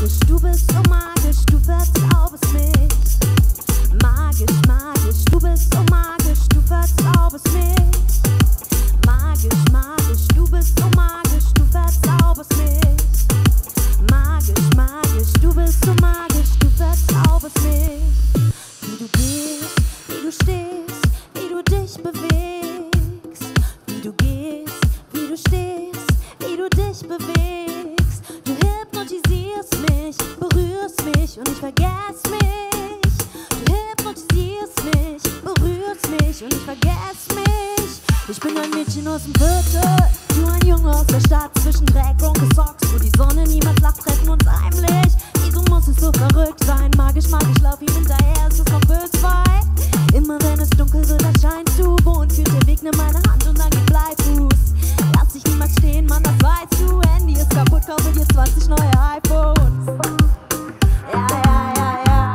magisch, du bist so magisch, du verzauberst mich. Magisch, magisch, du bist so magisch, du verzauberst mich. Magisch, magisch, du bist so magisch, du verzauberst mich. Magisch, magisch, du bist so magisch, du verzauberst mich. Wie du gehst, wie du stehst, wie du dich bewegst. Wie du gehst, wie du stehst, wie du dich bewegst. Du hypnotisierst mich, berührst mich und ich vergess mich. Du hypnotisierst mich, berührst mich und ich vergess mich. Ich bin ein Mädchen aus dem Viertel, du ein Junge aus der Stadt zwischen Dreck und Gesocks, wo die Sonne niemals lacht, treffen uns heimlich. Wieso muss es so verrückt sein? Magisch, magisch, lauf ihm hinterher, es ist noch bösweit. Immer wenn es dunkel wird, erscheinst du. Wo und führt der Weg, nimm meine Hand und dann geh Bleifuß. Lass dich niemals stehen, Mann, das weißt du. Handy ist kaputt, kaufe dir 20 neue iPhones. Ja, ja, ja, ja.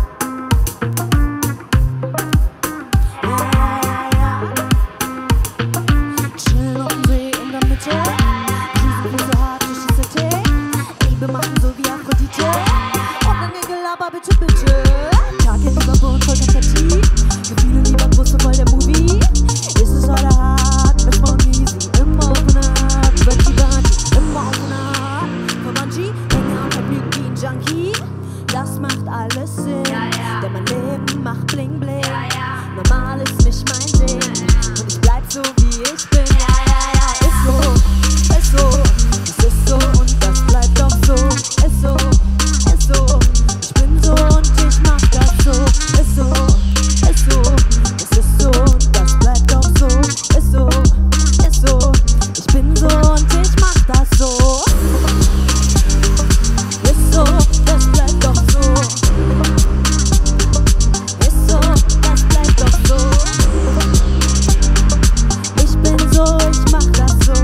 Ja, ja, ja, ja. Chillen auf dem See in der Mitte. Füße so hart durch die City. Liebe machen so wie Aphrodite. Und dann ihr Gelaber, bitte, bitte. Tag in Überbund, voll Konfetti. Gefühle lieber Brust und voll der Movie. Ist es heute hart, mit Mount Easy. Immer open up, Bungee, Bungee. Immer open up. Für Bungee, hänge am Vergnügen wie ein Junkie. Das macht alles Sinn, denn mein Leben macht bling bling. Normal ist nicht mein Ding und ich bleib so wie ich bin. Ja, ja, ja, ist so, ist so, es ist so und das bleibt doch so. Ist so, ist so, ich bin so und ich mach das so. Ist so, ist so, es ist so und das bleibt doch so. Ist so, ist so, ich bin so und ich mach das so. Ist so, das bleibt doch so. Ist so, das bleibt doch so. Ich bin so, ich mach das so.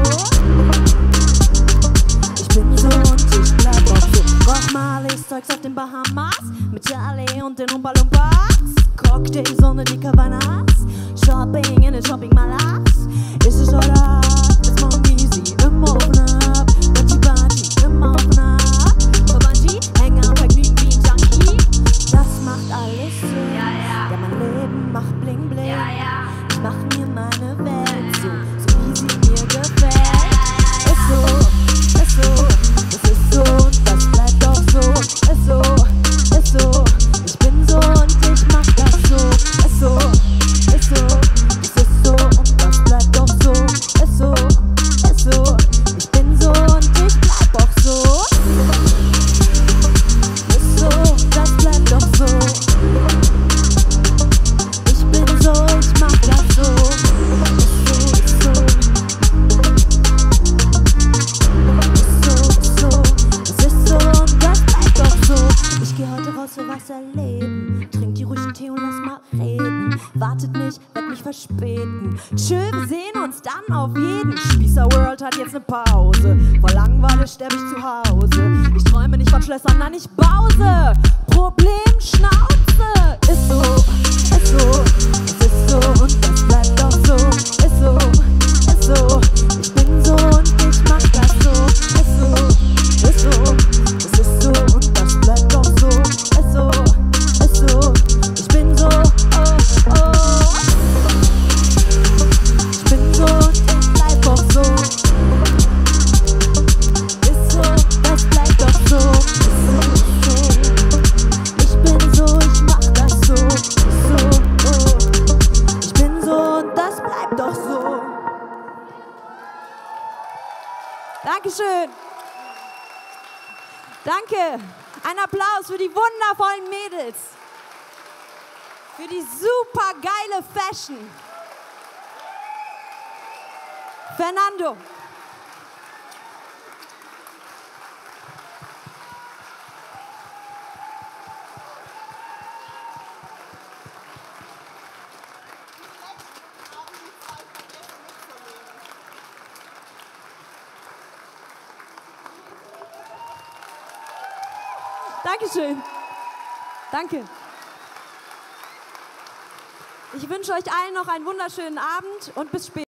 Ich bin so und ich bleib auch so. Roch Marleys Zeugs auf den Bahamas mit Charlie und den Umpa Lumpas. Cocktail, Sonne, die Cabanas. Shopping in den Shopping-Malas. Ist es heute hart, ist Mount Easy. Immer open up, Bungee, Bungee. Immer open up, für Bungee. Hänge am Vergnügen wie ein Junkie. Das macht alles Sinn, denn mein Leben macht bling bling. Ich mach mir meine Welt so, so wie sie mir gefällt. Ist so, ist so, es ist so und das bleibt doch so. Ist so, ist so, ich bin so und ich mach das so. Ist so, ist so, es ist so und das bleibt doch so. Ist so, ist so, ich bin so und ich bleib auch so. Ist so, das bleibt doch so. Ich bin so, ich mach das so. Ist so, ist so. Ist so, ist so, es ist so und das bleibt doch so. Ich geh heute raus für was erleben. Trink die ruhig Tee und lass mal reden. Wartet nicht, werd mich verspäten. Tschö, wir sehen uns dann auf jeden. Spießer World hat jetzt ne Pause. Vor Langeweile sterb ich zu Hause. Ich träume nicht von Schlössern, nein, ich Bause. Problem, Schnauze. Ist so, ist so, es ist so und das bleibt doch so. Ist so, ist so, ich bin so und ich mach das so. Ist so, ist so, es ist so und das bleibt doch so. Ist so, ist so, ich bin so, oh, oh. Ich bin so und ich bleib auch so. Ist so, das bleibt doch so. Ist so, ist so, ich bin so, ich mach das so. Ist so, oh. Ich bin so und das bleibt doch so. Dankeschön. Danke. Ein Applaus für die wundervollen Mädels. Für die super geile Fashion. Fernando. Dankeschön. Danke. Ich wünsche euch allen noch einen wunderschönen Abend und bis später.